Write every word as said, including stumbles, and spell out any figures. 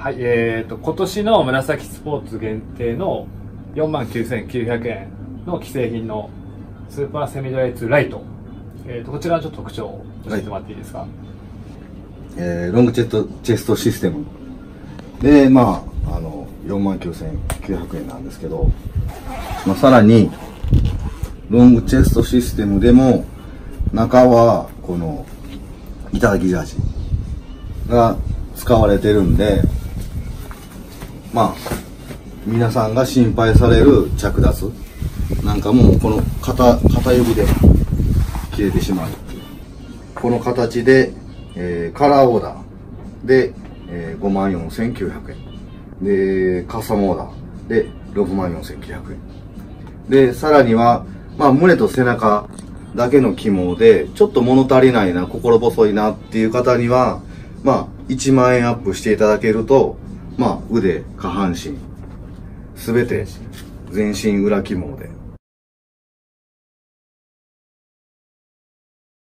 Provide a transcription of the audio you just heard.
はい、えーと、今年の紫スポーツ限定のよんまんきゅうせんきゅうひゃくえんの既製品のスーパーセミドライツライト、えーと、こちらのちょっと特徴を教えてもらっていいですか？はい、 えー、ロングチェスト、チェストシステムで、まあ、あの、よんまんきゅうせんきゅうひゃくえんなんですけど、まあ、さらに、ロングチェストシステムでも、中は、この、頂きジャージが使われてるんで、まあ、皆さんが心配される着脱なんかも、この片、片指で切れてしまう。この形で、えー、カラーオーダーで、えー、ごまんよんせんきゅうひゃくえん。で、カスタムオーダーでろくまんよんせんきゅうひゃくえん。で、さらには、まあ、胸と背中だけの肝で、ちょっと物足りないな、心細いなっていう方には、まあ、いちまんえんアップしていただけると、まあ、腕、下半身、すべて全身裏肝で